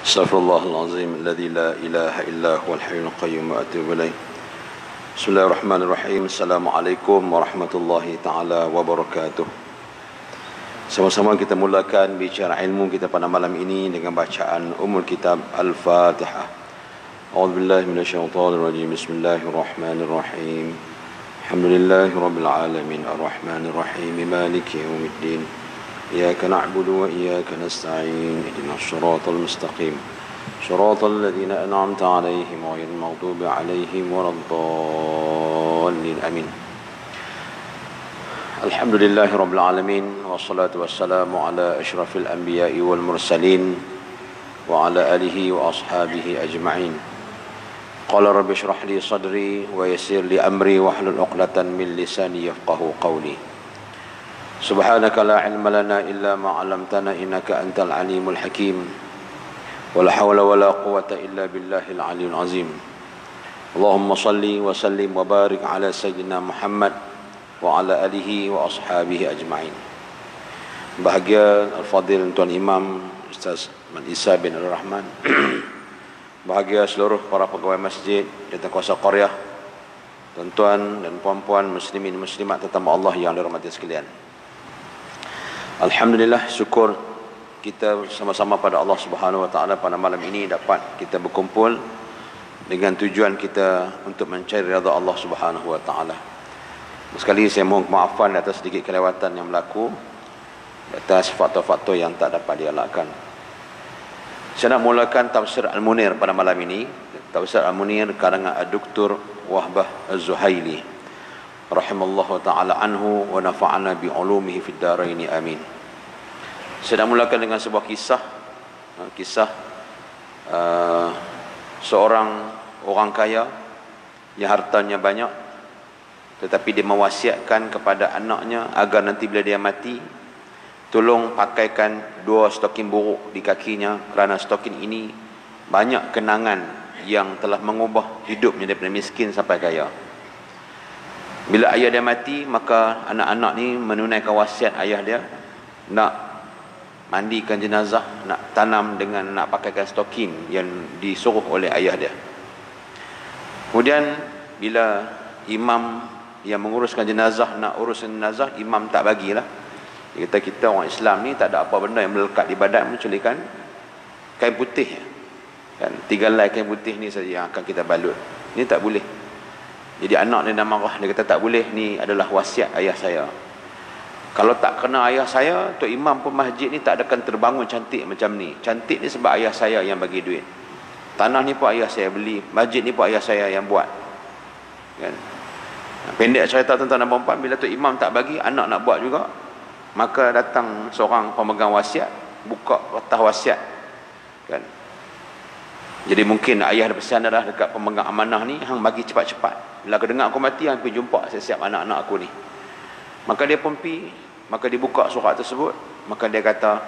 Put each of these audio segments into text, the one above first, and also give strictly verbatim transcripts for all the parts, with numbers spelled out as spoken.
Astaghfirullahalazim alladzi la ilaha illa huwal hayyul qayyum wa atubu ilaih. Bismillahirrahmanirrahim. Assalamualaikum warahmatullahi taala wabarakatuh. Sama-sama kita mulakan bicara ilmu kita pada malam ini dengan bacaan Ummul Kitab Al-Fatihah. A'udzubillahi minasyaitonir rajim. Bismillahirrahmanirrahim. Alhamdulillahirabbil alamin arrahmanir rahim maliki yaumiddin. إياك نعبد وإياك نستعين اهدنا الصراط المستقيم صراط الذين أنعمت عليهم غير المغضوب عليهم ولا الضالين آمين. الحمد لله رب العالمين والصلاة والسلام على أشرف الأنبياء والمرسلين وعلى آله وأصحابه أجمعين. قال رب اشرح لي صدري ويسر لي أمري واحلل عقدة من لساني يفقهوا قولي. سبحانك لا علم لنا إلا ما علمتنا إنك أنت العليم الحكيم ولا حول ولا قوة إلا بالله العلي العظيم. اللهم صل وسلم وبارك على سيدنا Muhammad وعلى آله وأصحابه أجمعين. Bahagia Al-Fadil Tuan Imam Ustaz Man Isa bin Al-Rahman, bahagia seluruh para pegawai masjid, Jawatankuasa Qaryah, tuan-tuan dan puan-puan muslimin muslimat tetamu Allah yang dirahmati sekalian. Alhamdulillah, syukur kita sama-sama pada Allah Subhanahu Wa Taala pada malam ini dapat kita berkumpul dengan tujuan kita untuk mencari redha Allah Subhanahu Wa Taala. Sekali saya mohon kemaafan atas sedikit kelewatan yang berlaku, atas faktor-faktor yang tak dapat dielakkan. Saya nak mulakan tafsir Al-Munir pada malam ini. Tafsir Al-Munir karangan Doktor Wahbah Az-Zuhaili rahimallahu ta'ala anhu wa nafa'ana bi'ulumihi fid daraini amin. Saya nak mulakan dengan sebuah kisah kisah uh, seorang orang kaya yang hartanya banyak, tetapi dia mewasiatkan kepada anaknya agar nanti bila dia mati, tolong pakaikan dua stokin buruk di kakinya, kerana stokin ini banyak kenangan yang telah mengubah hidupnya daripada miskin sampai kaya. Bila ayah dia mati, maka anak-anak ni menunaikan wasiat ayah dia nak mandikan jenazah, nak tanam dengan nak pakaikan stokin yang disuruh oleh ayah dia. Kemudian bila imam yang menguruskan jenazah nak uruskan jenazah, imam tak bagilah. Dia kata kita orang Islam ni tak ada apa benda yang melekat di badan kecuali kan kain putih. Kan tiga helai kain putih ni saja yang akan kita balut. Ini tak boleh. Jadi anak dia dah marah, dia kata tak boleh, ni adalah wasiat ayah saya. Kalau tak kena ayah saya, Tok Imam pun masjid ni tak akan terbangun cantik macam ni. Cantik ni sebab ayah saya yang bagi duit. Tanah ni pun ayah saya beli, masjid ni pun ayah saya yang buat. Kan? Pendek cerita tuan-tuan dan puan-puan, bila Tok Imam tak bagi, anak nak buat juga, maka datang seorang pemegang wasiat, buka kertas wasiat. Kan? Jadi mungkin ayah ada pesan adalah dekat pemegang amanah ni, hang bagi cepat-cepat. Bila aku dengar aku mati, hang pergi jumpa siap-siap anak-anak aku ni. Maka dia pun pergi, maka dia buka surat tersebut, maka dia kata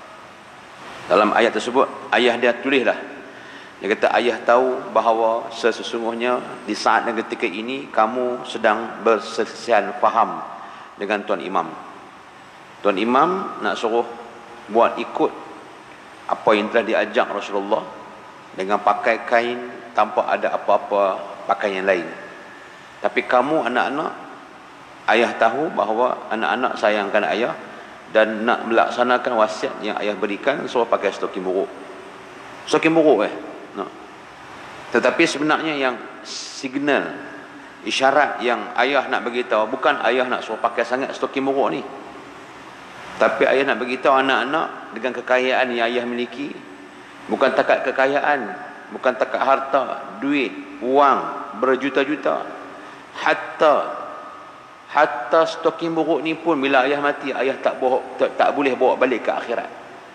dalam ayat tersebut, ayah dia tulislah. Dia kata ayah tahu bahawa sesungguhnya di saat dan ketika ini kamu sedang berselisihan faham dengan Tuan Imam. Tuan Imam nak suruh buat ikut apa yang telah diajak Rasulullah dengan pakai kain tanpa ada apa-apa pakaian lain. Tapi kamu anak-anak, ayah tahu bahawa anak-anak sayangkan ayah dan nak melaksanakan wasiat yang ayah berikan, suruh pakai stokin buruk. Stokin buruk eh. No. Tetapi sebenarnya yang signal, isyarat yang ayah nak beritahu, bukan ayah nak suruh pakai sangat stokin buruk ni. Tapi ayah nak beritahu anak-anak dengan kekayaan yang ayah miliki, bukan takat kekayaan, bukan takat harta, duit, wang berjuta-juta. Hatta hatta stokin buruk ni pun bila ayah mati, ayah tak bawa, tak, tak boleh bawa balik ke akhirat.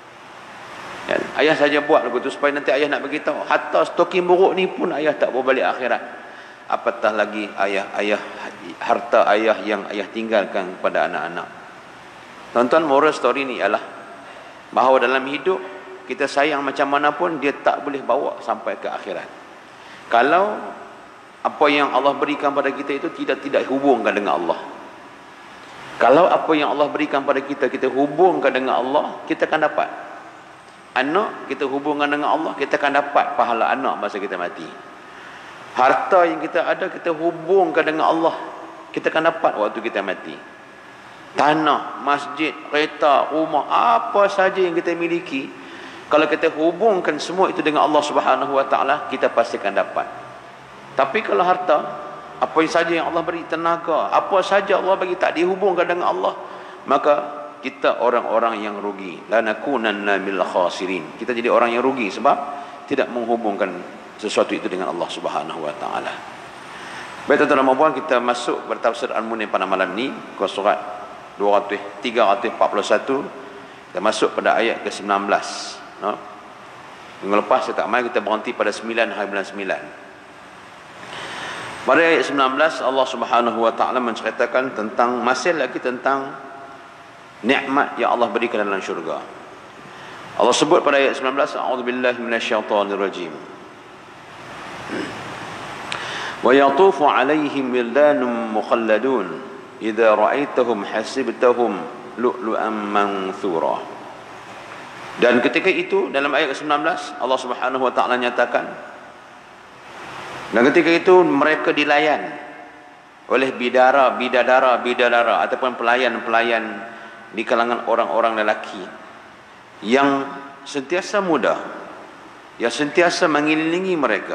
Ya, ayah saja buat begitu supaya nanti ayah nak beritahu, hatta stokin buruk ni pun ayah tak bawa balik akhirat. Apatah lagi ayah-ayah, harta ayah yang ayah tinggalkan kepada anak-anak. Tuan-tuan, moral story ni ialah bahawa dalam hidup kita sayang macam mana pun, dia tak boleh bawa sampai ke akhirat. Kalau apa yang Allah berikan pada kita itu tidak tidak hubungkan dengan Allah. Kalau apa yang Allah berikan pada kita, kita hubungkan dengan Allah, kita akan dapat. anak, kita hubungan dengan Allah, kita akan dapat pahala anak masa kita mati. Harta yang kita ada, kita hubungkan dengan Allah, kita akan dapat waktu kita mati. Tanah, masjid, kereta, rumah, apa saja yang kita miliki, kalau kita hubungkan semua itu dengan Allah Subhanahu Wa Taala, kita pasti akan dapat. Tapi kalau harta, apa saja yang Allah beri, tenaga, apa saja Allah bagi tak dihubungkan dengan Allah, maka kita orang-orang yang rugi. Lanakunanna minal khasirin. Kita jadi orang yang rugi sebab tidak menghubungkan sesuatu itu dengan Allah Subhanahu Wa Taala. Baik tuan-tuan dan puan, kita masuk bertafsir Al-Munim pada malam ni ke surat tiga ratus empat puluh satu. Kita masuk pada ayat ke sembilan belas. No? Minggu lepas saya tak main, kita berhenti pada sembilan hari bulan sembilan. Pada ayat sembilan belas Allah Subhanahu Wa Taala menceritakan tentang, masih lagi tentang nikmat yang Allah berikan dalam syurga. Allah sebut pada ayat sembilan belas, a'udzubillahi minasyaitonirrajim. Wa yatufu 'alaihim wildanun mukhalladun idza ra'aitahum hasibtahum lu'lu'an manthura. Dan ketika itu dalam ayat sembilan belas Allah Subhanahu Wa Taala nyatakan, dan ketika itu mereka dilayan oleh bidara, bidadara, bidadara ataupun pelayan-pelayan di kalangan orang-orang lelaki yang sentiasa muda, yang sentiasa mengelilingi mereka.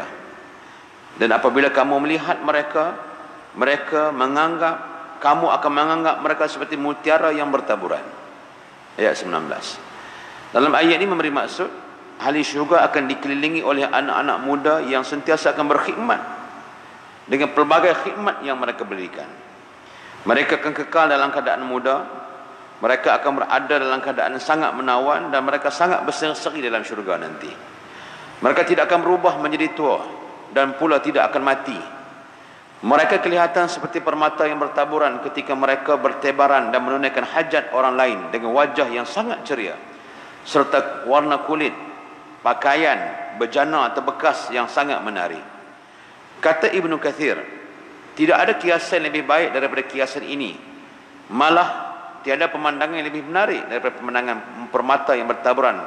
Dan apabila kamu melihat mereka, mereka menganggap, kamu akan menganggap mereka seperti mutiara yang bertaburan. Ayat sembilan belas. Dalam ayat ini memberi maksud ahli syurga akan dikelilingi oleh anak-anak muda yang sentiasa akan berkhidmat dengan pelbagai khidmat yang mereka berikan. Mereka akan kekal dalam keadaan muda, mereka akan berada dalam keadaan sangat menawan, dan mereka sangat berseri-seri dalam syurga nanti. Mereka tidak akan berubah menjadi tua dan pula tidak akan mati. Mereka kelihatan seperti permata yang bertaburan ketika mereka bertebaran dan menunaikan hajat orang lain dengan wajah yang sangat ceria, serta warna kulit, pakaian, bejana atau bekas yang sangat menarik. Kata Ibnu Kathir, tidak ada kiasan lebih baik daripada kiasan ini. Malah tiada pemandangan yang lebih menarik daripada pemandangan permata yang bertaburan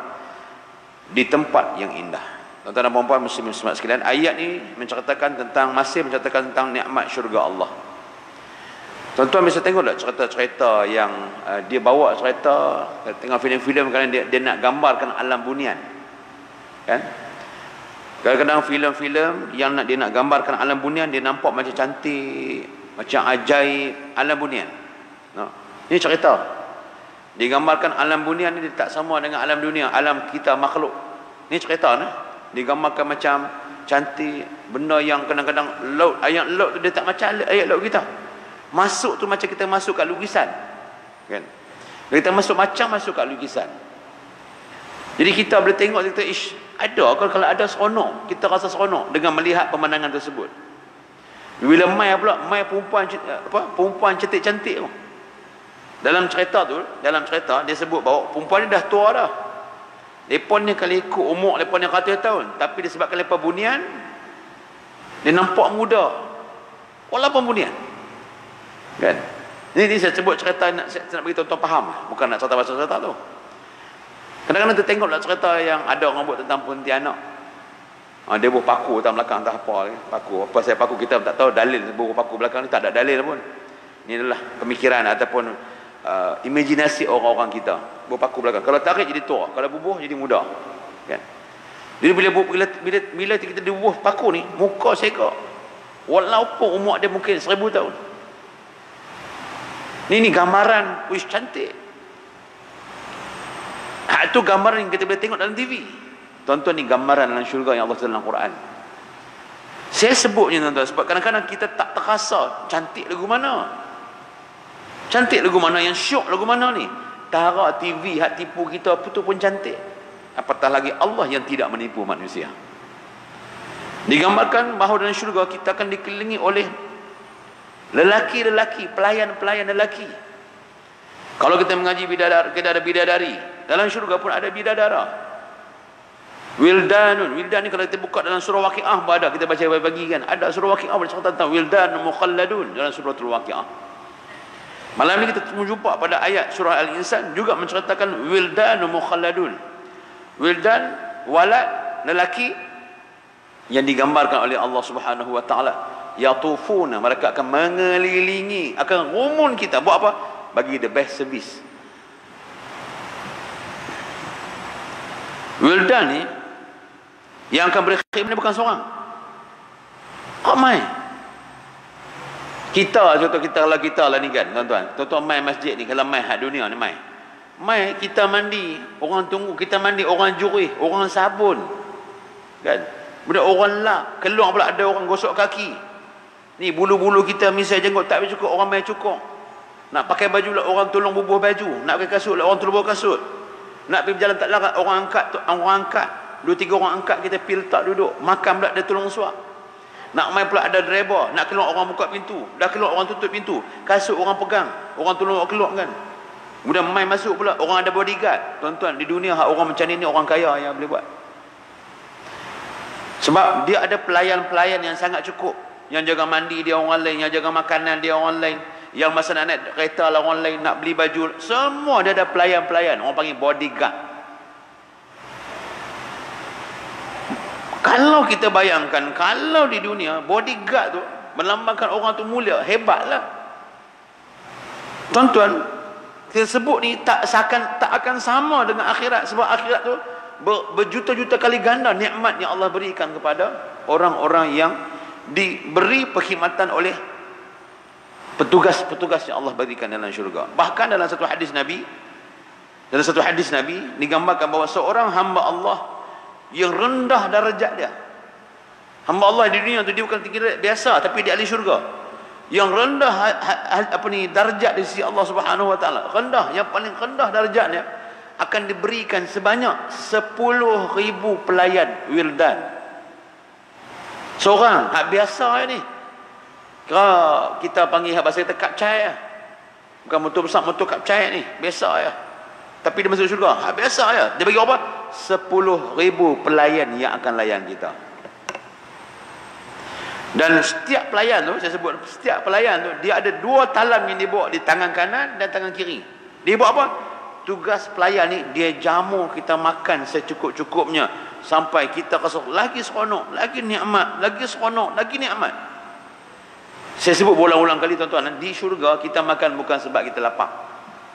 di tempat yang indah. Tuan-tuan dan puan-puan muslimin muslimat sekalian, ayat ini menceritakan tentang, masih menceritakan tentang nikmat syurga Allah. Tuan-tuan bisa tengok tak cerita-cerita yang uh, dia bawa cerita, tengok filem-filem, kadang dia, dia nak gambarkan alam bunian, kan? Kadang-kadang filem-filem yang nak, dia nak gambarkan alam bunian, dia nampak macam cantik, macam ajaib alam bunian. No. Ini cerita. Digambarkan alam bunian ni dia tak sama dengan alam dunia, alam kita makhluk. Ini cerita nah. Digambarkan macam cantik, benda yang kadang-kadang laut, ayat laut tu dia tak macam ayat laut kita. Masuk tu macam kita masuk kat lukisan, kan? Kita masuk macam masuk kat lukisan. Jadi kita boleh tengok, kita ish, ada kalau kalau ada seronok, kita rasa seronok dengan melihat pemandangan tersebut. Bila mai pula, mai perempuan apa? Perempuan cantik-cantik tu. Dalam cerita tu, dalam cerita dia sebut bahawa perempuan ni dah tua dah. Mereka ni kalau ikut umur mereka ni ratus tahun, tapi disebabkan mereka bunian, dia nampak muda walaupun bunian, kan? Ini, ini saya sebut cerita, nak, saya, saya nak bagi tuan-tuan faham, bukan nak cerita pasal cerita tu. Kadang-kadang kita tengok lah cerita yang ada orang buat tentang Pontianak. Ha, dia buah paku dalam belakang, tak apa paku, apa saya paku, kita tak tahu dalil buah paku belakang ni, tak ada dalil pun. Ini adalah pemikiran ataupun uh, imajinasi orang-orang kita. Buah paku belakang, kalau tarik jadi tua, kalau bubuh jadi muda, kan? Jadi bila bila bila, bila kita dibubuh paku ni, muka seka walaupun umur dia mungkin seribu tahun. Ini ni gambaran, wish cantik. Ha, itu gambaran yang kita boleh tengok dalam T V. Tuan-tuan, ni gambaran dalam syurga yang Allah sebut dalam Quran. Saya sebutnya tuan-tuan sebab kadang-kadang kita tak terasa cantik lagu mana, cantik lagu mana, yang syok lagu mana ni. Tara T V hak tipu kita apa tu pun cantik, apatah lagi Allah yang tidak menipu manusia. Digambarkan bahawa dalam syurga kita akan dikelilingi oleh lelaki-lelaki, pelayan-pelayan lelaki. Kalau kita mengaji bidadari, kita ada bidadari. Dalam syurga pun ada bidadara. Wildanun, wildan ni kalau kita buka dalam surah Waqiah ada, kita baca bagi kan, ada surah Waqiah bercerita tentang wildanun mukhalladun dalam surah Al-Waqiah. Malam ni kita jumpa pada ayat surah Al-Insan juga menceritakan wildanun mukhalladun, Wildan, walad, lelaki, yang digambarkan oleh Allah Subhanahu wa taala. Yatufuna, mereka akan mengelilingi, akan rumun kita. Buat apa? Bagi the best service. Wildan ni yang akan beri khidmat bukan seorang, ramai. Kita contoh kita kalau kita lah ni kan tuan-tuan, tuan-tuan mai masjid ni, kalau mai hak dunia ni mai mai kita mandi, orang tunggu kita mandi, orang jurih, orang sabun kan, budak orang lap, keluar pula ada orang gosok kaki ni, bulu-bulu kita misai jenggot tak cukup, orang mai cukup, nak pakai baju lah orang tolong bubuh baju, nak pakai kasut lah orang tolong bubuh kasut, nak pergi berjalan tak larat orang angkat, orang angkat dua tiga orang angkat, kita pergi letak duduk, makan pula dia tolong suap, nak main pula ada driver, nak keluar orang buka pintu, dah keluar orang tutup pintu, kasut orang pegang, orang tolong keluar kan, kemudian main masuk pula orang ada bodyguard. Tuan-tuan, di dunia hak orang macam ni ni orang kaya yang boleh buat, sebab dia ada pelayan-pelayan yang sangat cukup, yang jaga mandi dia orang lain, yang jaga makanan dia orang lain, yang masa nak naik kereta lah orang lain, nak beli baju, semua dia ada pelayan-pelayan, orang panggil bodyguard. Kalau kita bayangkan, kalau di dunia bodyguard tu melambangkan orang tu mulia, hebatlah. Tuan-tuan, kita sebut ni tak akan tak akan sama dengan akhirat, sebab akhirat tu ber, berjuta-juta kali ganda nikmat yang Allah berikan kepada orang-orang yang diberi perkhidmatan oleh petugas-petugas yang Allah berikan dalam syurga. Bahkan dalam satu hadis Nabi, dalam satu hadis Nabi digambarkan bahawa seorang hamba Allah yang rendah darjat dia, hamba Allah di dunia tu dia bukan tinggi biasa, tapi di ahli syurga yang rendah ha, ha, apa ni darjat di sisi Allah Subhanahu wa taala, rendah, yang paling rendah darjatnya, akan diberikan sebanyak sepuluh ribu pelayan wildan. Seorang hak biasa ni, kira kita panggil hak bahasa kita kapcai lah, bukan motor besar, motor kapcai ni biasa ya, tapi dia masuk syurga hak biasa ya. Dia bagi apa? Sepuluh ribu pelayan yang akan layan kita. Dan setiap pelayan tu, saya sebut setiap pelayan tu, dia ada dua talam yang dia bawa di tangan kanan dan tangan kiri. Dia buat apa? Tugas pelayan ni, dia jamu kita makan secukup-cukupnya sampai kita rasa lagi seronok, lagi nikmat, lagi seronok, lagi nikmat. Saya sebut berulang-ulang kali tuan-tuan, di syurga kita makan bukan sebab kita lapar.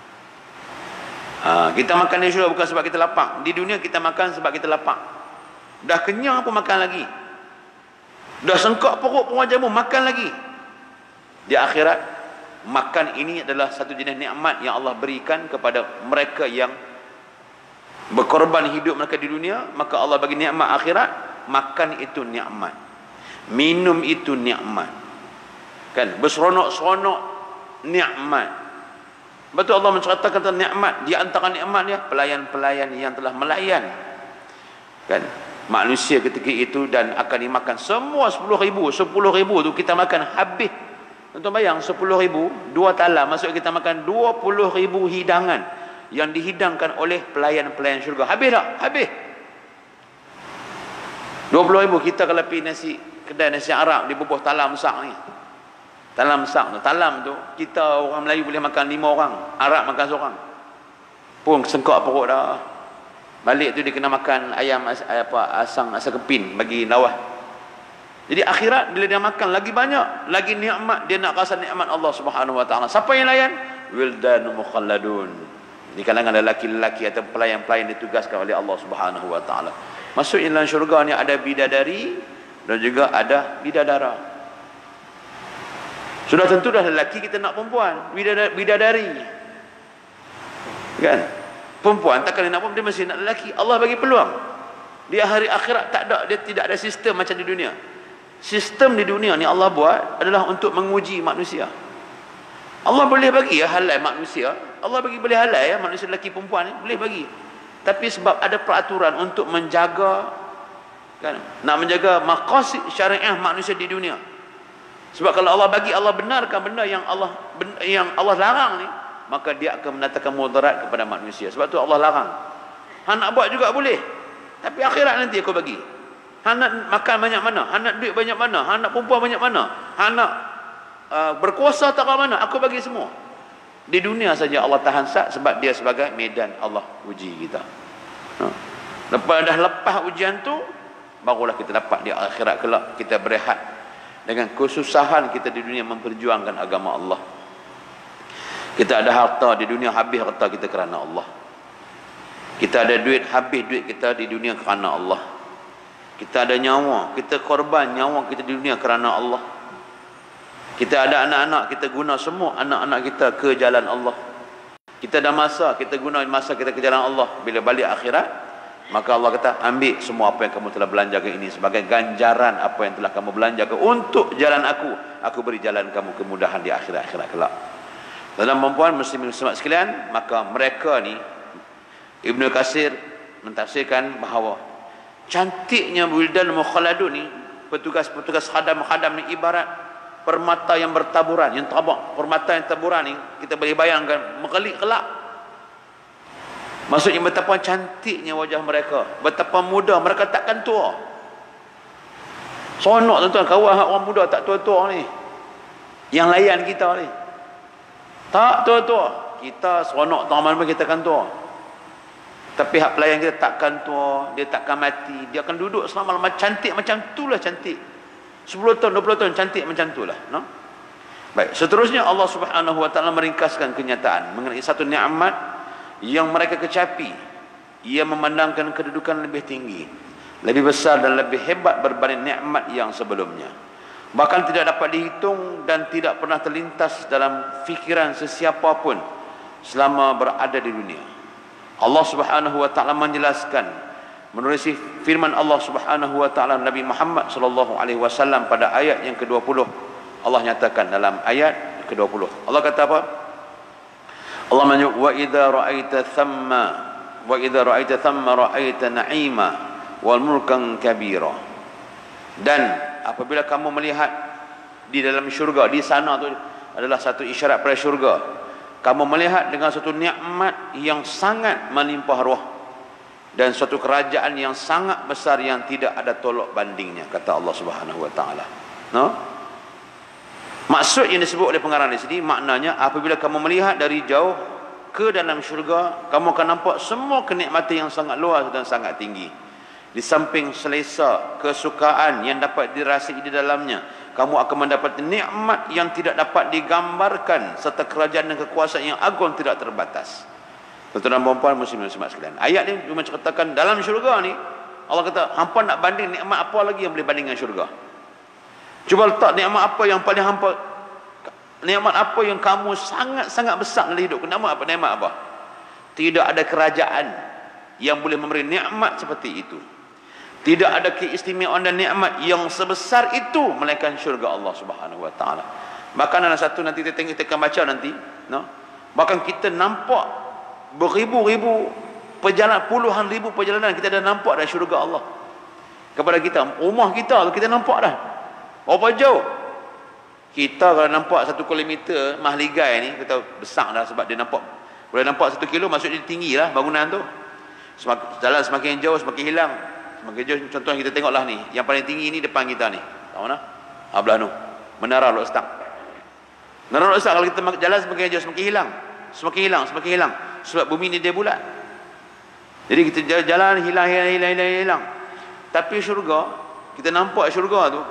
Ha, kita makan di syurga bukan sebab kita lapar. Di dunia kita makan sebab kita lapar. Dah kenyang pun makan lagi. Dah sengkak perut pun jamu makan lagi. Di akhirat, makan ini adalah satu jenis nikmat yang Allah berikan kepada mereka yang berkorban hidup mereka di dunia. Maka Allah bagi nikmat akhirat. Makan itu nikmat, minum itu nikmat, kan, berseronok-seronok nikmat. Betul Allah menceritakan tentang nikmat. Di antara nikmatnya pelayan-pelayan yang telah melayan kan manusia ketika itu, dan akan dimakan semua sepuluh ribu. Sepuluh ribu tu kita makan habis. Tuan-tuan bayang sepuluh ribu, dua talam, maksud kita makan dua puluh ribu hidangan yang dihidangkan oleh pelayan-pelayan syurga. Habis tak? Habis. Dua puluh ribu. Kita kalau pergi nasi kedai nasi Arab di bubuh talam besar ni, talam besar tu, talam tu kita orang Melayu boleh makan lima orang, Arab makan seorang pun sengkak perut dah. Balik tu dia kena makan ayam as, apa asang asam kepin bagi lawah. Jadi akhirat bila dia makan lagi banyak, lagi nikmat, dia nak rasa nikmat Allah Subhanahu wa taala. Siapa yang layan? Wildan mukhalladun. Di kalangan lelaki-lelaki atau pelayan-pelayan ditugaskan oleh Allah Subhanahu wa taala. Maksudnya dalam syurga ni ada bidadari dan juga ada bidadara. Sudah tentu dah lelaki kita nak perempuan, bidadari. Kan? Perempuan takkan nak perempuan, dia mesti nak lelaki. Allah bagi peluang. Di hari akhirat tak ada, dia tidak ada sistem macam di dunia. Sistem di dunia ni Allah buat adalah untuk menguji manusia. Allah boleh bagi ya halal manusia. Allah bagi boleh halal ya manusia lelaki perempuan ni, boleh bagi. Tapi sebab ada peraturan untuk menjaga, kan, nak menjaga maqasid syariah manusia di dunia. Sebab kalau Allah bagi, Allah benarkan benda yang Allah yang Allah larang ni, maka dia akan mendatangkan mudarat kepada manusia. Sebab tu Allah larang. Hang nak buat juga boleh, tapi akhirat nanti aku bagi. Hang nak makan banyak mana, hang nak duit banyak mana, hang nak perempuan banyak mana, hang nak uh, berkuasa tak mana, aku bagi semua. Di dunia saja Allah tahan sat sebab dia sebagai medan Allah uji kita. Ha. Lepas dah lepas ujian tu, barulah kita dapat di akhirat kelak kita berehat dengan kesusahan kita di dunia memperjuangkan agama Allah. Kita ada harta di dunia, habis harta kita kerana Allah. Kita ada duit, habis duit kita di dunia kerana Allah. Kita ada nyawa, kita korban nyawa kita di dunia kerana Allah. Kita ada anak-anak, kita guna semua anak-anak kita ke jalan Allah. Kita ada masa, kita guna masa kita ke jalan Allah. Bila balik akhirat, maka Allah kata, ambil semua apa yang kamu telah belanjakan ini sebagai ganjaran apa yang telah kamu belanjakan untuk jalan aku. Aku beri jalan kamu kemudahan di akhirat-akhirat kelak. Dalam perempuan muslimin muslimat sekalian, maka mereka ni, Ibnu Katsir mentafsirkan bahawa cantiknya wildan mukhalladun ni, petugas-petugas khadam-khadam ni ibarat permata yang bertaburan, yang tabak. Permata yang taburan ni kita boleh bayangkan mengelik kelak. Maksudnya betapa cantiknya wajah mereka, betapa muda mereka, takkan tua. Sonok tuan-tuan, kawan orang muda tak tua-tua ni, yang layan kita ni tak tua-tua. Kita seronok taman pun kita akan tua. Tapi hak pelayan kita takkan tua, dia takkan mati, dia akan duduk selama-lama cantik macam itulah cantik. sepuluh tahun, dua puluh tahun cantik macam itulah, no? Baik, seterusnya Allah Subhanahu wa taala meringkaskan kenyataan mengenai satu nikmat yang mereka kecapi. Ia memandangkan kedudukan lebih tinggi, lebih besar dan lebih hebat berbanding nikmat yang sebelumnya. Bahkan tidak dapat dihitung dan tidak pernah terlintas dalam fikiran sesiapa pun selama berada di dunia. Allah Subhanahu wa taala menjelaskan menerusi firman Allah Subhanahu wa taala Nabi Muhammad sallallahu alaihi wasallam pada ayat yang ke dua puluh. Allah nyatakan dalam ayat ke dua puluh. Allah kata apa? Allah menyebut, wa idza ra'aita thamma wa idza ra'aita thamma ra'aita na'ima wal mulkan kabira. Dan apabila kamu melihat di dalam syurga, di sana tu adalah satu isyarat pada syurga, kamu melihat dengan satu nikmat yang sangat melimpah ruah dan suatu kerajaan yang sangat besar yang tidak ada tolak bandingnya, kata Allah Subhanahu wa taala. No? Maksud yang disebut oleh pengarang di sini, maknanya apabila kamu melihat dari jauh ke dalam syurga, kamu akan nampak semua kenikmatan yang sangat luas dan sangat tinggi. Di samping selesa, kesukaan yang dapat dirasai di dalamnya, kamu akan mendapat nikmat yang tidak dapat digambarkan serta kerajaan dan kekuasaan yang agung tidak terbatas. Tuan-tuan dan puan-puan muslimin muslimat sekalian, ayat ni cuma ceritakan dalam syurga ni, Allah kata, hampa nak banding nikmat apa lagi yang boleh banding dengan syurga? Cuba letak nikmat apa yang paling hampa, nikmat apa yang kamu sangat-sangat besar dalam hidup. Nikmat apa? Nikmat apa? Tidak ada kerajaan yang boleh memberi nikmat seperti itu. Tidak ada keistimewaan dan nikmat yang sebesar itu melainkan syurga Allah Subhanahu wa taala. Bahkan ada satu nanti kita tengok, kita akan baca nanti, no? Bahkan kita nampak beribu-ribu perjalanan, puluhan ribu perjalanan kita dah nampak dah syurga Allah kepada kita. Rumah kita kita nampak dah. Berapa jauh? Kita kalau nampak satu kilometer mahligai ni, kita besar dah sebab dia nampak, boleh nampak satu kilo, maksudnya tinggi lah bangunan tu. Semakin, jalan semakin jauh semakin hilang. Semakin jauh, contoh kita tengoklah ni, yang paling tinggi ni depan kita ni. Tahu mana? Hablah tu. Menara Lok-Stang. Menara Lok-Stang kalau kita jalan semakin jauh semakin hilang. Semakin hilang, semakin hilang. Sebab bumi ni dia bulat. Jadi kita jalan hilang, hilang, hilang, hilang, hilang. Tapi syurga, kita nampak syurga tu,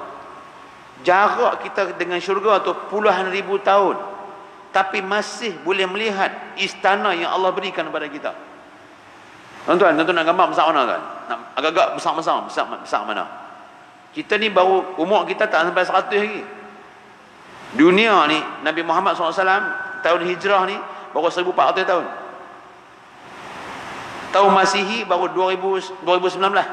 jarak kita dengan syurga tu puluhan ribu tahun, tapi masih boleh melihat istana yang Allah berikan kepada kita. Tuan-tuan, tuan-tuan nak gambar besar mana tuan? Nak agak-agak besar-besar, besar, besar mana? Kita ni baru, umur kita tak sampai seratus lagi. Dunia ni, Nabi Muhammad sallallahu alaihi wasallam tahun hijrah ni baru seribu empat ratus tahun. Tahun Masihi baru dua ribu sembilan belas.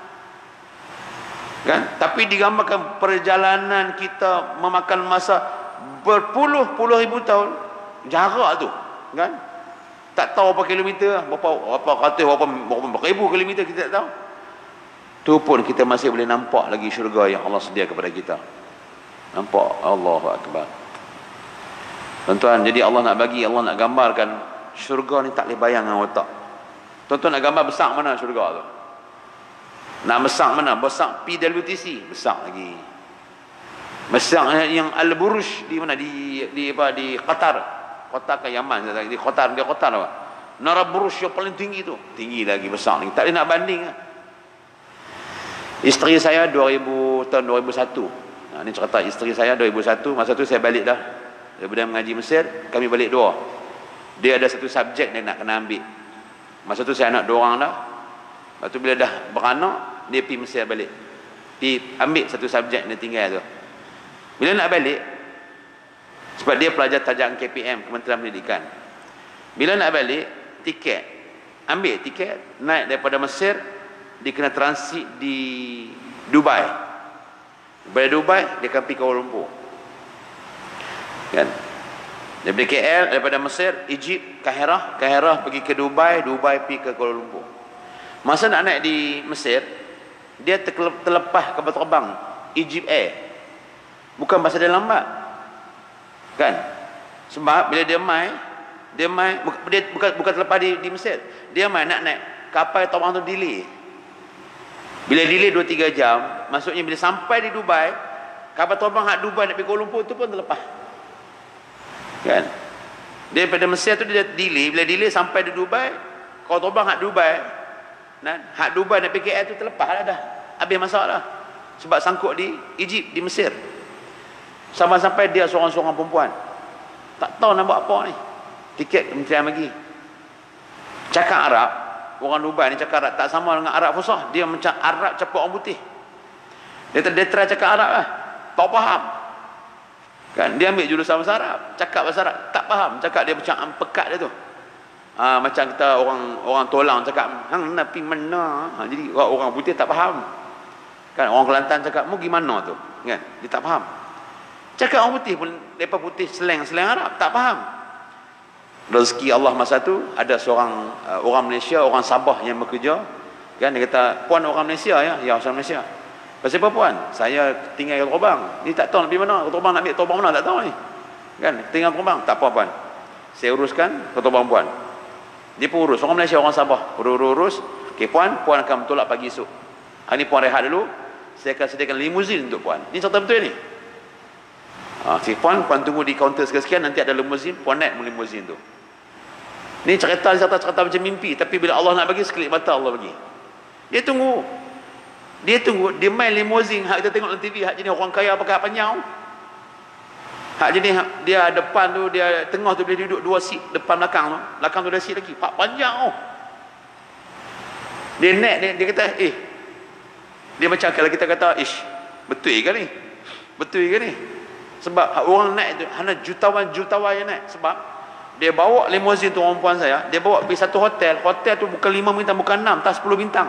Kan? Tapi digambarkan perjalanan kita memakan masa berpuluh-puluh ribu tahun, jarak tu, kan? Tak tahu berapa kilometer, berapa berapa ratus, berapa, berapa ribu kilometer kita tak tahu. Tu pun kita masih boleh nampak lagi syurga yang Allah sedia kepada kita. Nampak? Allahu Akbar. Tuan-tuan, jadi Allah nak bagi, Allah nak gambarkan syurga ni tak boleh bayang dengan otak. Tuan-tuan nak gambar besar mana syurga tu? Nak besar mana? Besar P W T C, besar lagi. Besar yang Al-Buruj di mana? Di di apa? Di Qatar. Qatar ke Yaman? Di Qatar, dia Qatar apa? Menara Burj yang paling tinggi tu. Tinggi lagi, besar lagi. Tak boleh nak banding lah. Isteri saya dua ribu, tahun dua ribu satu. Nah, ini cerita isteri saya dua ribu satu. Masa tu saya balik dah. Daripada mengaji Mesir, kami balik dua. Dia ada satu subjek dia nak kena ambil. Masa tu saya anak dua orang dah. Lepas tu bila dah beranak, dia pergi Mesir balik. Pergi ambil satu subjek dia tinggal tu. Bila nak balik, sebab dia pelajar tajam K P M, Kementerian Pendidikan. Bila nak balik, tiket. Ambil tiket, naik daripada Mesir, dia kena transit di Dubai. Daripada Dubai, dia akan pergi Kuala Lumpur. Kan? Daripada K L, daripada Mesir, Egypt, Kahirah, Kahirah pergi ke Dubai, Dubai pergi ke Kuala Lumpur. Masa nak naik di Mesir, dia terlepas kapal terbang Egypt Air. Bukan pasal dia lambat. Kan? Sebab bila dia mai, dia mai dia bukan bukan terlepas di, di Mesir. Dia mai nak naik kapal terbang tu delay. Bila delay dua tiga jam, maksudnya bila sampai di Dubai, kapal terbang hak Dubai nak pergi Kuala Lumpur tu pun terlepas. Kan? Dia daripada Mesir tu dia delay, bila delay sampai di Dubai, kapal terbang hak Dubai, nah, hak Dubai nak pergi K L tu terlepas dah dah. Habis masalah. Sebab sangkut di Egypt, di Mesir. Sampai-sampai dia seorang-seorang perempuan. Tak tahu nak buat apa ni. Tiket kementerian bagi. Cakap Arab, orang Dubai ni cakap Arab tak sama dengan Arab Fusah. Dia macam Arab campur orang putih. Dia dia try cakap Arab lah. Tak faham. Kan dia ambil jurusan bahasa Arab, cakap bahasa Arab, tak faham. Cakap dia macam pekat dia tu. Ha, macam kita orang orang tolang cakap hang nak pi mana. Ha, jadi orang, orang putih tak faham. Kan orang Kelantan cakap mu gimana tu? Kan? Dia tak faham. Cakap orang putih pun depa putih slang-slang Arab tak faham. Rezeki Allah masa tu ada seorang uh, orang Malaysia, orang Sabah yang bekerja. Kan dia kata, "Puan orang Malaysia ya?" "Ya, orang Malaysia." "Pasal apa puan?" "Saya tinggal kat Terbang." "Ni tak tahu nak pergi mana? Terbang nak ambil Terbang mana tak tahu ni." Kan, tinggal Terbang. "Tak apa puan. Saya uruskan ke Terbang puan." Dia pun urus, orang Malaysia, orang Sabah. Urus-urus. "Okey puan, puan akan bertolak pagi esok. Hari ni puan rehat dulu. Saya akan sediakan limuzin untuk puan." Ni cerita betul ni. Ah, si puan, puan tunggu di kaunter sekian, nanti ada limuzin, puan naik limuzin tu. Ni cerita cerita-cerita macam mimpi, tapi bila Allah nak bagi sekelip mata Allah bagi. Dia tunggu. Dia tunggu, dia main limuzin hak kita tengok dalam T V, hak jenis orang kaya pakai hak panjang. Hak jenis dia depan tu, dia tengah tu boleh duduk dua seat, depan belakang tu. Belakang tu ada seat lagi, hak panjang oh. Dia naik dia, dia kata, "Eh." Dia macam kalau kita kata, "Ish, betul ke ni? Betul ke ni?" Sebab orang naik tu hanya jutawan-jutawan yang naik. Sebab dia bawa limuzin tu orang puan saya, dia bawa pergi satu hotel. Hotel tu bukan lima bintang, bukan enam, tak sepuluh bintang.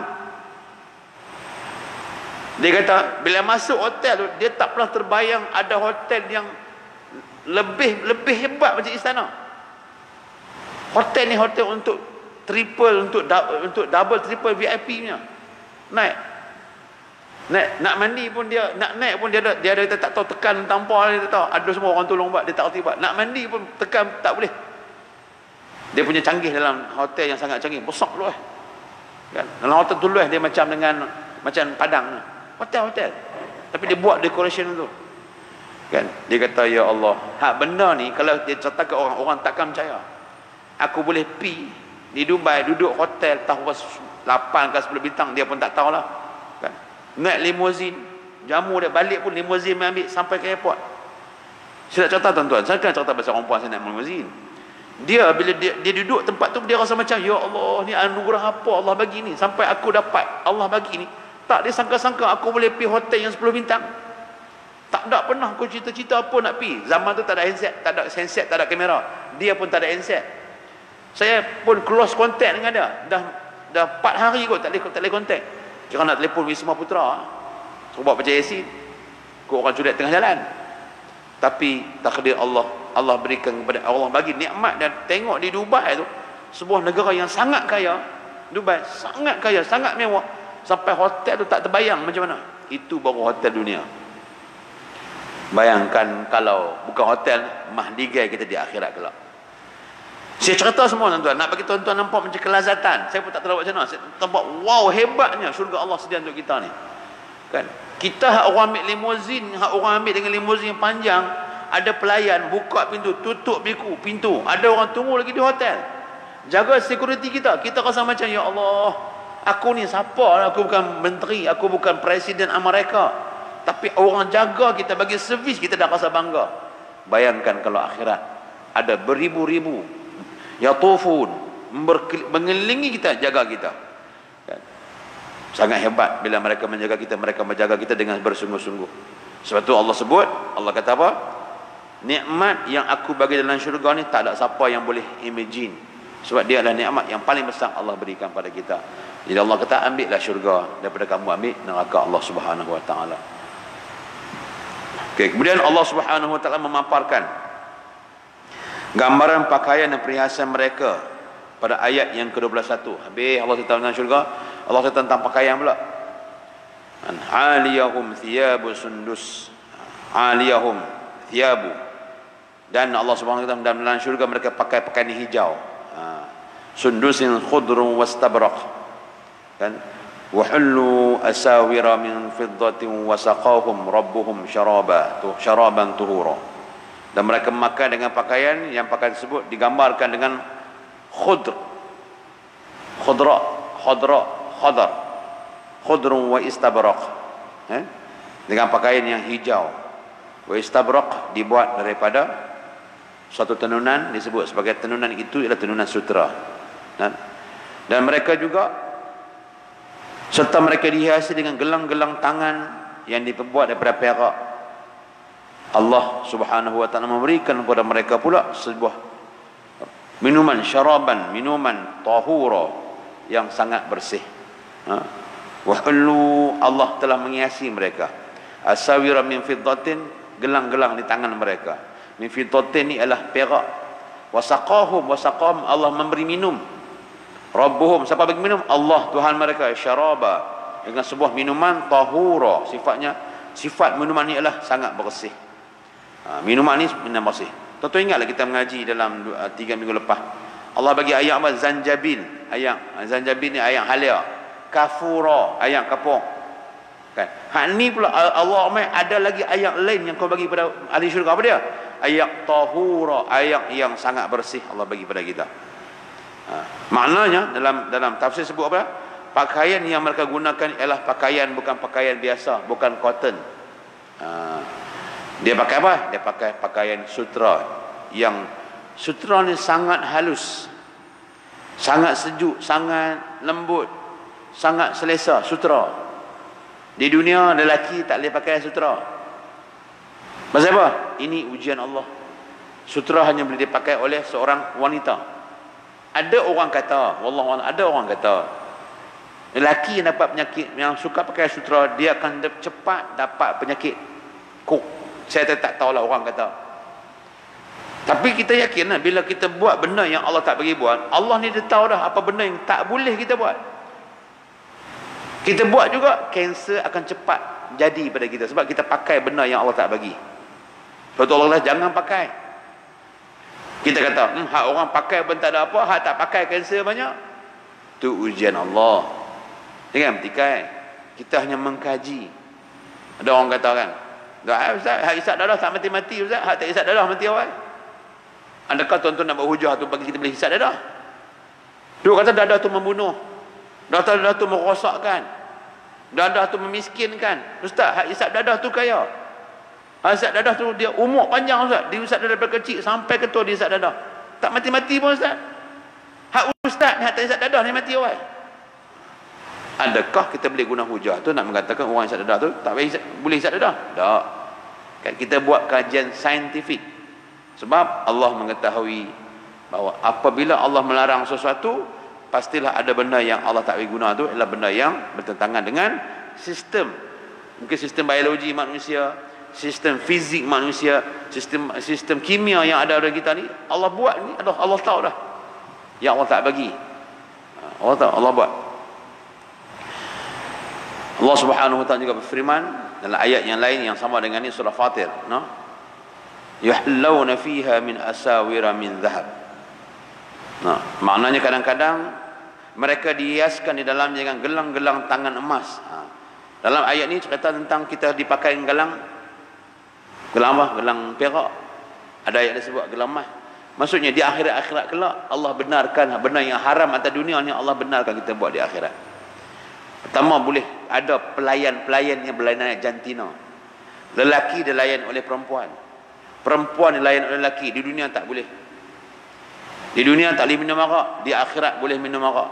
Dia kata bila masuk hotel tu, dia tak pernah terbayang ada hotel yang lebih lebih hebat macam istana. Hotel ni hotel untuk triple, untuk untuk double triple V I P nya. Naik Naik, nak mandi pun dia, nak naik pun dia ada, dia ada tak tahu tekan tampar dia tak tahu. Ada semua orang tolong buat, dia tak erti buat. Nak mandi pun tekan tak boleh. Dia punya canggih dalam hotel yang sangat canggih, besar lu eh. Kan? Dalam hotel tu lu eh dia macam dengan macam Padang. Hotel-hotel. Tapi dia buat decoration tu. Kan? Dia kata, "Ya Allah, hak benda ni kalau dia cerita ke orang-orang takkan percaya. Aku boleh pi di Dubai duduk hotel tahu lapan ke sepuluh bintang dia pun tak tahulah." Naik limuzin, jamu dia balik pun limuzin ambil sampai ke airport. Saya nak cerita tuan-tuan, saya kan cerita pasal orang puan saya naik limuzin. Dia bila dia, dia duduk tempat tu, dia rasa macam, "Ya Allah, ni anugerah apa Allah bagi ni sampai aku dapat Allah bagi ni." Tak dia sangka-sangka aku boleh pergi hotel yang sepuluh bintang. Tak ada pernah aku cita-cita apa nak pergi. Zaman tu tak ada handset, tak ada handset, tak ada kamera. Dia pun tak ada handset. Saya pun close contact dengan dia. Dah dah empat hari kot tak boleh tak boleh contact. Kira nak telefon Wisma Putra, suruh buat baca Yasin, kau orang culik tengah jalan. Tapi takdir Allah, Allah berikan kepada Allah bagi nikmat. Dan tengok di Dubai tu, sebuah negara yang sangat kaya. Dubai sangat kaya, sangat mewah, sampai hotel tu tak terbayang macam mana. Itu baru hotel dunia. Bayangkan kalau bukan hotel, mahligai kita di akhirat kelak. Saya cerita semua tuan-tuan, nak bagi tuan-tuan nampak macam kelazatan. Saya pun tak tahu macam mana. Saya nampak wow hebatnya syurga Allah sedia untuk kita ni. Kan? Kita hak orang ambil limuzin, hak orang ambil dengan limuzin yang panjang, ada pelayan buka pintu, tutup pintu, pintu. Ada orang tunggu lagi di hotel. Jaga security kita. Kita rasa macam, ya Allah, aku ni siapa? Aku bukan menteri, aku bukan presiden Amerika, tapi orang jaga kita, bagi servis, kita dah rasa bangga. Bayangkan kalau akhirat ada beribu-ribu yatufun, mengelilingi kita, jaga kita. Kan? Sangat hebat bila mereka menjaga kita. Mereka menjaga kita dengan bersungguh-sungguh. Sebab tu Allah sebut, Allah kata apa? Nikmat yang aku bagi dalam syurga ni tak ada siapa yang boleh imagine. Sebab dia adalah nikmat yang paling besar Allah berikan pada kita. Jadi Allah kata, ambillah syurga daripada kamu ambil neraka Allah Subhanahu wa taala. Okey, kemudian Allah Subhanahu wa taala memaparkan gambaran pakaian dan perhiasan mereka pada ayat yang ke dua puluh satu. Habis Allah cerita tentang syurga, Allah cerita tentang pakaian pula. An aliyahum thiyabu sundus. Aliyahum thiyabu. Dan Allah Subhanahu wa taala dalam syurga mereka pakai pakaian hijau. Ha. Sundusin khudrun wastabraq. Kan? Wa hullu asawira min fiddatin wa saqahum rabbuhum syaraba, tu syaraban tuhura. Dan mereka makan dengan pakaian yang pakaian tersebut digambarkan dengan khudr, khudra, khudra, khadar, khudrun wa istabraq. Eh? Dengan pakaian yang hijau. Wa istabraq dibuat daripada suatu tenunan, disebut sebagai tenunan itu ialah tenunan sutera. Dan, dan mereka juga serta mereka dihiasi dengan gelang-gelang tangan yang diperbuat daripada perak. Allah Subhanahu wa taala memberikan kepada mereka pula sebuah minuman syaraban, minuman tahura yang sangat bersih. Ha? Wa hullu, Allah telah menghiasi mereka asawira min fiddatin, gelang-gelang di tangan mereka. Min fiddatin ni adalah perak. Wasaqahum, wasaqahum, Allah memberi minum. Rabbuhum, siapa bagi minum? Allah, Tuhan mereka. Syaraba, dengan sebuah minuman tahura. Sifatnya, sifat minuman ni adalah sangat bersih. Ha, minuman ni minuman bersih. Tuan-tuan ingatlah kita mengaji dalam uh, tiga minggu lepas. Allah bagi ayat apa? Zanjabil. Ayat zanjabil ni ayat halia. Kafura, ayat kapur. Kan? Hak ni pula Allah mai ada lagi ayat lain yang kau bagi pada ahli syurga. Apa dia? Ayat tahura, ayat yang sangat bersih Allah bagi pada kita. Ha. Maknanya dalam dalam tafsir sebut apa? Pakaian yang mereka gunakan ialah pakaian, bukan pakaian biasa, bukan cotton. Ha. Dia pakai apa? Dia pakai pakaian sutra yang sutra ni sangat halus, sangat sejuk, sangat lembut, sangat selesa. Sutra di dunia lelaki tak boleh pakai sutra. Pasal apa? Ini ujian Allah. Sutra hanya boleh dipakai oleh seorang wanita. Ada orang kata, wallahu a'lam, ada orang kata lelaki yang dapat penyakit, yang suka pakai sutra, dia akan cepat dapat penyakit kuk. Saya tak tahulah orang kata. Tapi kita yakin lah, bila kita buat benda yang Allah tak bagi buat, Allah ni dia tahu dah apa benda yang tak boleh kita buat. Kita buat juga, kanser akan cepat jadi pada kita sebab kita pakai benda yang Allah tak bagi. Sebab tu Allah jangan pakai. Kita kata, hmm, hak orang pakai pun tak ada apa, hak tak pakai kanser banyak. Tu ujian Allah. Jangan bertikai. Kita hanya mengkaji. Ada orang kata kan, Ustaz, hak isap darah tak mati-mati Ustaz, hak tak isap darah mati awal. Adakah tuan-tuan nak berhujah tu bagi kita boleh isap darah? Dia kata dadah tu membunuh, dadah dadah tu merosakkan, dadah tu memiskinkan. Ustaz, hak isap dadah tu kaya. Hak isap dadah tu dia umur panjang Ustaz, dia isap dadah daripada kecil sampai ketua dia isap dadah. Tak mati-mati pun Ustaz. Hak Ustaz ni hak tak isap dadah ni mati awal. Adakah kita boleh guna hujah tu nak mengatakan orang isap dadah tu tak boleh isap, boleh isap dadah? Tak. Kan kita buat kajian saintifik. Sebab Allah mengetahui bahawa apabila Allah melarang sesuatu, pastilah ada benda yang Allah tak boleh guna tu adalah benda yang bertentangan dengan sistem. Mungkin sistem biologi manusia, sistem fizik manusia, sistem sistem kimia yang ada pada kita ni, Allah buat ni, Allah, Allah tahu dah. Yang Allah tak bagi. Allah tahu, Allah buat. Allah Subhanahu wa taala juga berfirman dalam ayat yang lain yang sama dengan ini, surah Fatir, no? Yuhallawna fiha min asawira min dhahab. Nah, maknanya kadang-kadang mereka dihiaskan di dalamnya dengan gelang-gelang tangan emas. Ha. Dalam ayat ni cerita tentang kita dipakai gelang, gelang apa? Gelang perak. Ada ayat disebut gelang emas. Maksudnya di akhirat-akhirat kelak Allah benarkan benar yang haram atas dunia ni, Allah benarkan kita buat di akhirat. Pertama, boleh ada pelayan-pelayan yang berlainan jantina. Lelaki dilayan oleh perempuan, perempuan dilayan oleh lelaki. Di dunia tak boleh. Di dunia tak boleh minum arak, di akhirat boleh minum arak.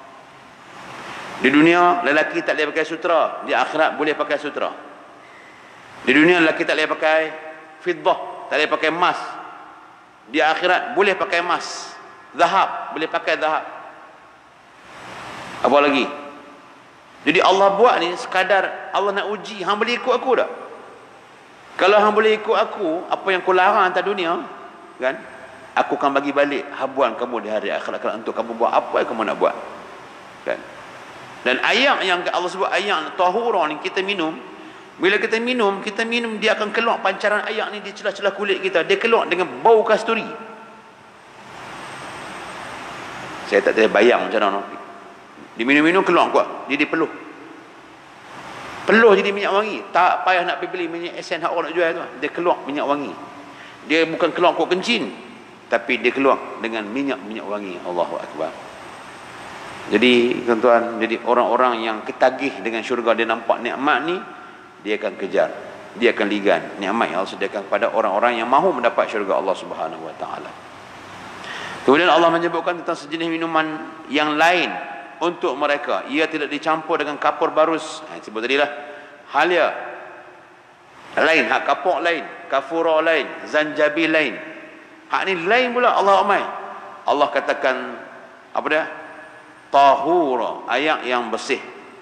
Di dunia lelaki tak boleh pakai sutra, di akhirat boleh pakai sutra. Di dunia lelaki tak boleh pakai fiddah, tak boleh pakai emas, di akhirat boleh pakai emas. Zahab, boleh pakai zahab. Apa lagi? Jadi Allah buat ni sekadar Allah nak uji, hang boleh ikut aku tak? Kalau hang boleh ikut aku, apa yang kau larang atas dunia, kan, aku akan bagi balik habuan kamu di hari akhirat untuk kamu buat apa yang kamu nak buat, kan. Dan air yang Allah sebut air tahura ni kita minum, bila kita minum, kita minum dia akan keluar pancaran air ni di celah-celah kulit kita, dia keluar dengan bau kasturi. Saya tak tahu bayang macam mana. Diminum-minum keluar kuat, dia dipeluh. Peluh jadi minyak wangi. Tak payah nak pergi beli minyak esen hak orang nak jual tu. Dia keluar minyak wangi. Dia bukan keluar kuat kencing, tapi dia keluar dengan minyak-minyak wangi. Allahu Akbar. Jadi tuan-tuan, jadi orang-orang yang ketagih dengan syurga, dia nampak nikmat ni, dia akan kejar, dia akan ligan nikmat yang Allah sediakan kepada orang-orang yang mahu mendapat syurga Allah Subhanahu wa taala. Kemudian Allah menyebutkan tentang sejenis minuman yang lain untuk mereka. Ia tidak dicampur dengan kapur barus. Ha, sebut tadi lah. Halia lain, hak kapur lain, kafura lain, zanjabil lain. Hak ni lain pula. Allah amai. Allah katakan apa dia? Tahura, air yang bersih.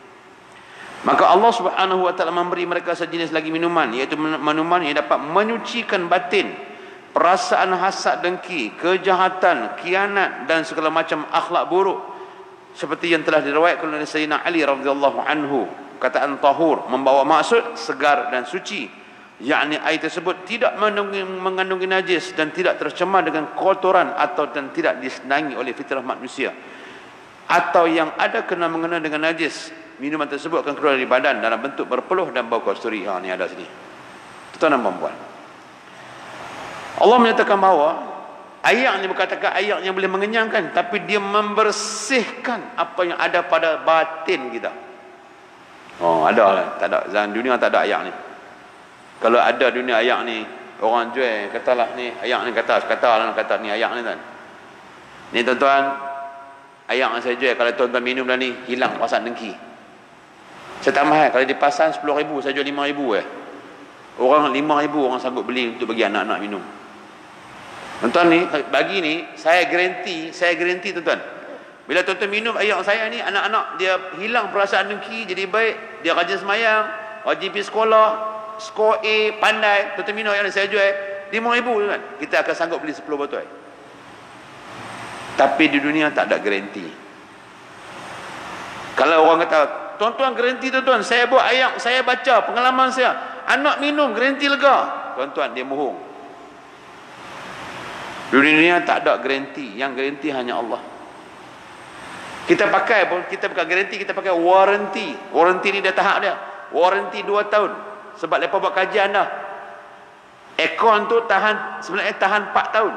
Maka Allah Subhanahu wa taala memberi mereka sejenis lagi minuman, iaitu minuman yang dapat menyucikan batin, perasaan hasad dengki, kejahatan, khianat dan segala macam akhlak buruk. Seperti yang telah diriwayatkan oleh Sayyidina Ali radhiyallahu anhu, kataan tahur membawa maksud segar dan suci, yakni air tersebut tidak mengandungi najis dan tidak tercemar dengan kotoran atau dan tidak disenangi oleh fitrah manusia, atau yang ada kena mengena dengan najis. Minuman tersebut akan keluar dari badan dalam bentuk berpeluh dan bau kasturi. Ha, ni ada sini. Tuan-tuan dan puan-puan, Allah menyatakan bahawa air ni berkatakan air yang boleh mengenyangkan, tapi dia membersihkan apa yang ada pada batin kita. Oh, ada lah. Tak ada. Zaman dunia tak ada air ni. Kalau ada dunia air ni, orang jual, katalah ni air ni, kata katalah kata ni air ni kan. Ni tuan-tuan, air yang saya jual, kalau tuan-tuan minum dah ni, hilang perasaan dengki. Saya tak mahal. Kalau di pasar sepuluh ribu, saya jual lima ribu eh. Orang lima ribu orang sanggup beli untuk bagi anak-anak minum. Tuan-tuan ni, bagi ni, saya garanti, saya garanti tuan-tuan. Bila tuan-tuan minum air saya ni, anak-anak dia hilang perasaan dengki, jadi baik, dia rajin semayang, rajin pergi sekolah, skor A, pandai. Tuan-tuan minum air ni saya jual lima ribu tuan. Kita akan sanggup beli sepuluh botol. Tapi di dunia tak ada garanti. Kalau orang kata, tuan-tuan garanti tuan-tuan, saya buat ayat, saya baca pengalaman saya, anak minum garanti lega. Tuan-tuan, dia bohong. Di dunia tak ada garanti. Yang garanti hanya Allah. Kita pakai pun, kita pakai garanti, kita pakai warranty. Warranty ni dah tahap dia. Warranty dua tahun. Sebab lepas buat kajian dah. Aircon tu tahan, sebenarnya tahan empat tahun.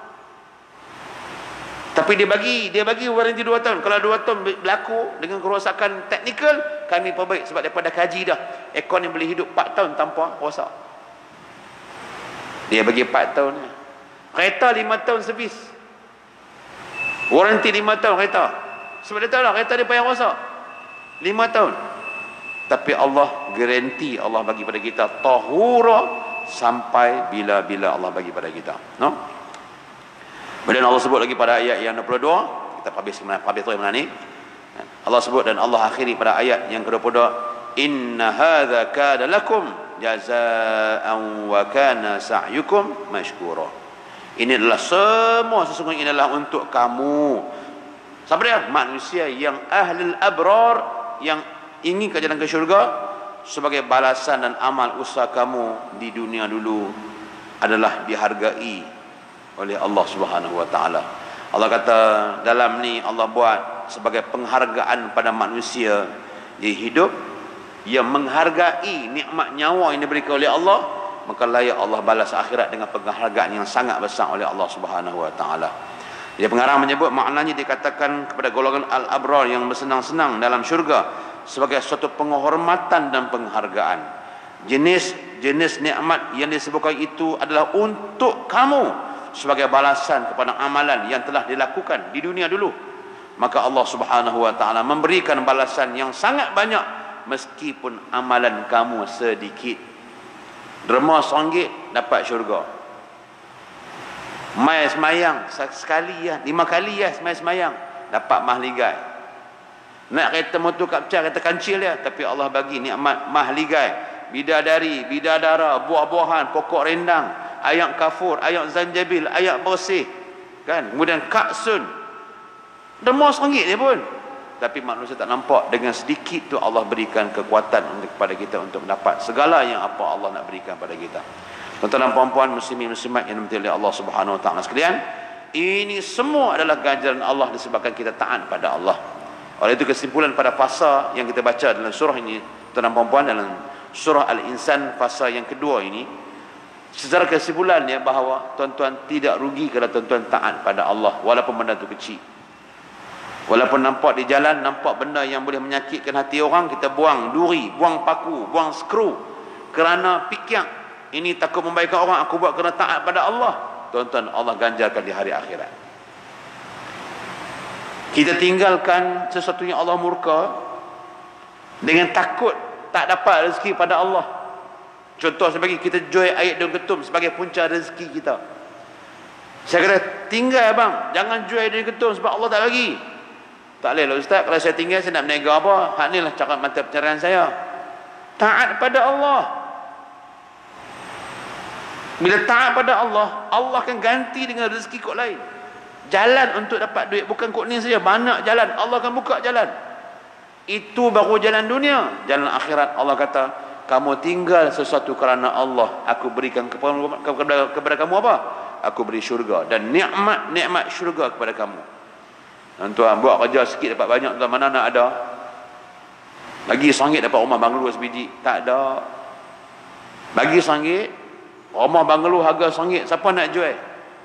Tapi dia bagi, dia bagi warranty dua tahun. Kalau dua tahun berlaku dengan kerosakan teknikal, kami perbaik sebab daripada kaji dah. Aircon yang boleh hidup empat tahun tanpa rosak. Dia bagi empat tahun. Kereta lima tahun servis. Warranty lima tahun kereta. Sebab dia tahu lah kereta dia payah rosak. lima tahun. Tapi Allah garanti, Allah bagi pada kita tahura sampai bila-bila Allah bagi pada kita. No? Kemudian Allah sebut lagi pada ayat yang enam puluh dua, kita habis habis tu yang mana ni? Allah sebut dan Allah akhiri pada ayat yang ke dua puluh dua, inna hadza kana lakum jazaa'an wa kana sa'yukum mashkura. Ini adalah semua sesungguhnya adalah untuk kamu. Siapa dia? Manusia yang ahlul abrar, yang ingin ke jalan ke syurga, sebagai balasan dan amal usaha kamu di dunia dulu adalah dihargai oleh Allah Subhanahu wa taala. Allah kata dalam ni Allah buat sebagai penghargaan pada manusia di hidup, yang menghargai nikmat nyawa yang diberikan oleh Allah, maka layak Allah balas akhirat dengan penghargaan yang sangat besar oleh Allah Subhanahu wa taala. Dia pengarang menyebut maknanya dikatakan kepada golongan al-abrar yang bersenang-senang dalam syurga sebagai suatu penghormatan dan penghargaan. Jenis-jenis nikmat yang disebutkan itu adalah untuk kamu sebagai balasan kepada amalan yang telah dilakukan di dunia dulu. Maka Allah Subhanahu wa taala memberikan balasan yang sangat banyak meskipun amalan kamu sedikit. Derma seringgit dapat syurga. Mai semayang sekali ya, lima kali ya mai semayang dapat mahligai. Nak kereta motor kapcar, kereta kancil ya, tapi Allah bagi nikmat mahligai, bidadari, bidadara, buah-buahan, pokok rendang, ayak kafur, ayak zanjabil, ayak bersih, kan? Kemudian kaksun. Derma seringgit dia pun. Tapi manusia tak nampak, dengan sedikit tu Allah berikan kekuatan untuk kepada kita untuk mendapat segala yang apa Allah nak berikan pada kita. Tuan-tuan dan puan-puan, muslimin muslimat yang dimurkai oleh Allah Subhanahu wa taala sekalian, ini semua adalah ganjaran Allah disebabkan kita taat pada Allah. Oleh itu kesimpulan pada fasa yang kita baca dalam surah ini, tuan-tuan dan puan-puan, dalam surah Al-Insan fasa yang kedua ini, secara kesimpulannya bahawa tuan-tuan tidak rugi kalau tuan-tuan taat pada Allah walaupun benda itu kecil. Walaupun nampak di jalan, nampak benda yang boleh menyakitkan hati orang, kita buang duri, buang paku, buang skru kerana fikir ini takut membaikkan orang, aku buat kerana taat pada Allah. Tuan-tuan, Allah ganjarkan di hari akhirat. Kita tinggalkan sesuatu yang Allah murka dengan takut tak dapat rezeki pada Allah. Contoh sebagai kita jual air daun ketum sebagai punca rezeki kita. Saya kata, tinggal bang, jangan jual air daun ketum sebab Allah tak bagi. Tak boleh lah ustaz, kalau saya tinggal saya nak berniaga apa? Hak ni lah cakap mata pencarian saya. Taat pada Allah. Bila taat pada Allah, Allah akan ganti dengan rezeki kod lain. Jalan untuk dapat duit, bukan kod ni saja, banyak jalan. Allah akan buka jalan. Itu baru jalan dunia. Jalan akhirat, Allah kata, kamu tinggal sesuatu kerana Allah, aku berikan kepada, kepada, kepada kamu apa? Aku beri syurga dan nikmat-nikmat syurga kepada kamu. Tuan-tuan, buat kerja sikit dapat banyak, tuan, mana nak ada? Bagi seringgit dapat rumah banglo sebiji, tak ada. Bagi seringgit, rumah banglo harga seringgit, siapa nak jual?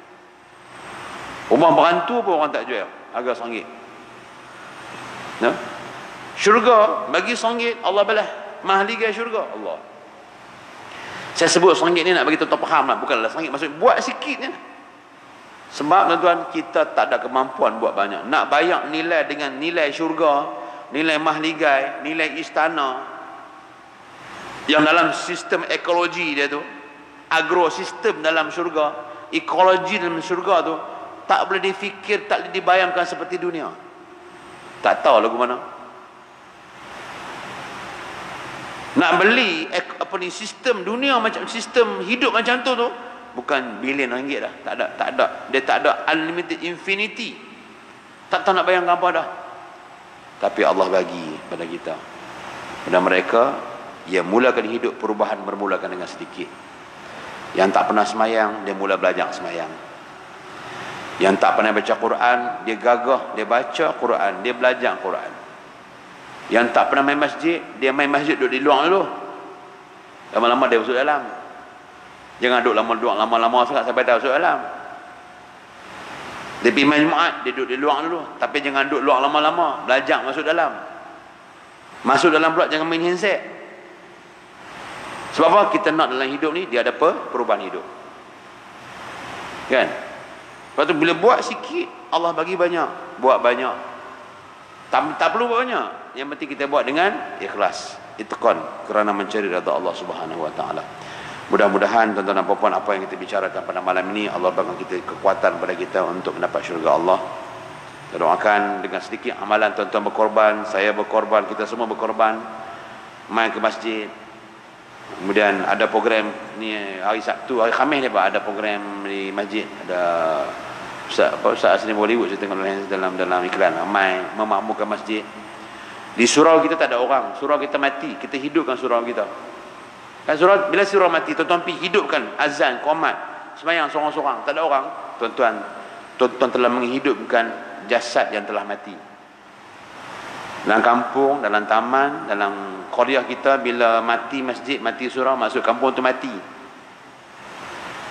Rumah berantu pun orang tak jual, harga seringgit. Nah, syurga bagi seringgit, Allah balas mahligai syurga Allah. Saya sebut seringgit ni nak bagi tuan-tuan faham lah, bukanlah seringgit maksud buat sikit ni. Sebab tuan-tuan, kita tak ada kemampuan buat banyak. Nak bayar nilai dengan nilai syurga, nilai mahligai, nilai istana yang dalam sistem ekologi dia tu, agrosistem dalam syurga, ekologi dalam syurga tu, tak boleh difikir, tak boleh dibayangkan seperti dunia. Tak tahu lagu mana. Nak beli apa ni, sistem dunia macam sistem hidup macam tu tu bukan bilion ringgit dah, tak ada, tak ada. Dia tak ada unlimited infinity. Tak tahu nak bayangkan apa dah. Tapi Allah bagi pada kita. Pada mereka yang mulakan hidup, perubahan bermulakan dengan sedikit. Yang tak pernah semayang, dia mula belajar semayang. Yang tak pernah baca Quran, dia gagah, dia baca Quran, dia belajar Quran. Yang tak pernah main masjid, dia main masjid duduk di luar dulu. Lama-lama dia masuk dalam. Jangan duduk lama-lama lama-lama sangat sampai dah masuk dalam. Dia pergi main Jumaat, dia duduk di luar dulu. Tapi jangan duduk luar lama-lama, belajar masuk dalam. Masuk dalam pula jangan main handset. Sebab apa? Kita nak dalam hidup ni dia ada apa? Perubahan hidup. Kan? Lepas tu bila buat sikit, Allah bagi banyak. Buat banyak. Tak, tak perlu buat banyak. Yang penting kita buat dengan ikhlas, itqan, kerana mencari redha Allah Subhanahu wa taala. Mudah-mudahan tuan-tuan dan puan-puan, apa yang kita bicarakan pada malam ini, Allah berikan kita kekuatan pada kita untuk mendapat syurga Allah. Kita doakan dengan sedikit amalan tuan-tuan berkorban, saya berkorban, kita semua berkorban, main ke masjid. Kemudian ada program ni hari Sabtu, hari Khamis ni Pak, ada program di masjid, ada Ustaz apa Ustaz Asni Bollywood, saya tengok dalam dalam iklan, ramai memakmurkan masjid. Di surau kita tak ada orang, surau kita mati, kita hidupkan surau kita. Kan surau, bila surau mati, tuan-tuan pergi hidupkan azan, qomat, sembahyang seorang-seorang, tak ada orang. Tuan-tuan, tuan-tuan telah menghidupkan jasad yang telah mati. Dalam kampung, dalam taman, dalam qaryah kita, bila mati masjid, mati surau, masuk kampung tu mati.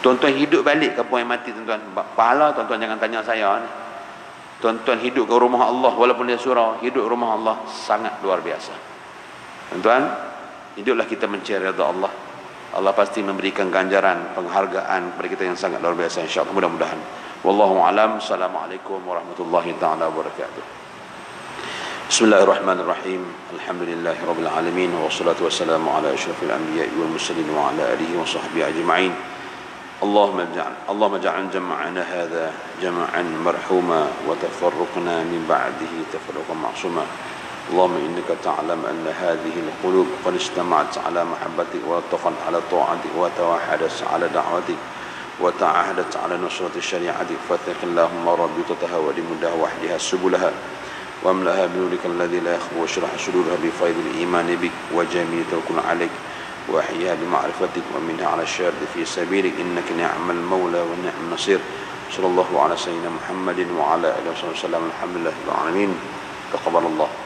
Tuan-tuan hidup balik kampung yang mati, tuan-tuan. Pahala tuan-tuan jangan tanya saya ni. Tuan-tuan hidup ke rumah Allah walaupun dia surau, hidup rumah Allah sangat luar biasa. Tuan-tuan, hiduplah kita mencari redha Allah. Allah pasti memberikan ganjaran, penghargaan kepada kita yang sangat luar biasa, insya-Allah, mudah-mudahan. Wallahu alam. Assalamualaikum warahmatullahi taala wabarakatuh. Bismillahirrahmanirrahim. Alhamdulillahirabbil alamin wassalatu wassalamu ala asyrafil anbiya'i wal mursalin wa ala alihi wa sahbihi ajma'in. اللهم اجعل اللهم اجعل جمعنا هذا جمعا مرحوما وتفرقنا من بعده تفرقا معصوما. اللهم إنك تعلم أن هذه القلوب قد اجتمعت على محبتك واتفقت على طاعتك وتوحدت على دعوتك وتعاهدت على نصرة شريعتك فاتق اللهم ربي تطهر ولمدها وحدها سبلها واملأها بنورك الذي لا يخفى واشرح صدورها بفيض الإيمان بك وجميل توكل عليك وأحياها بمعرفتك ومنها على الشهادة في سبيلك إنك نعم المولى ونعم النصير. صلى الله على سيدنا محمد وعلى آله وصحبه وسلم. الحمد لله رب العالمين. تقبل الله.